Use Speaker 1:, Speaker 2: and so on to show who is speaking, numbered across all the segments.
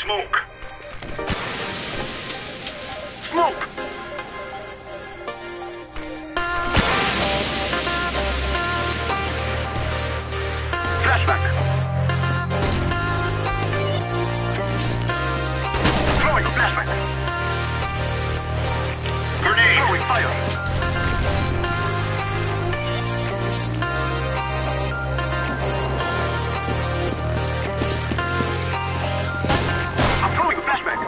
Speaker 1: Smoke. Smoke. Flashback. Throwing flashback. Grenade. Throwing fire. I'm throwing flashback.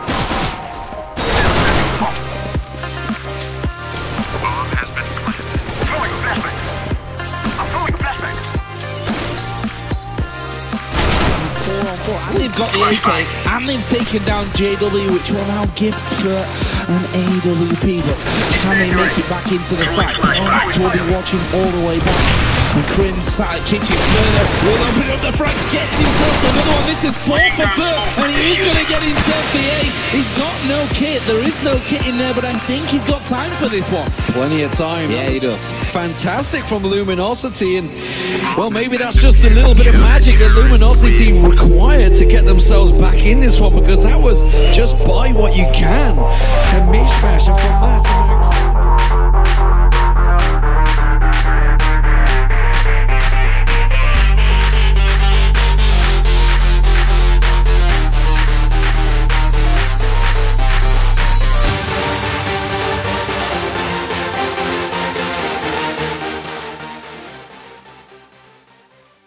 Speaker 1: Bomb has been planted. Throwing flashback. I'm throwing flashback.
Speaker 2: 4-on-4, and they've got the AK, and they've taken down JW, which will now give for an AWP, but can they make it back into the site? Max will be watching all the way back, and Crin's side kitchen further will open up the front, gets himself another one. This is 4 for 3, and he is going to get himself the A. He's got no kit, there is no kit in there, but I think he's got time for this one.
Speaker 3: Plenty of time.
Speaker 2: Yeah, he does.
Speaker 3: Fantastic from Luminosity, and well, maybe that's just a little bit of magic that Luminosity required to get themselves back in this one, because that was just buy what you can. A mishmash and from Mass.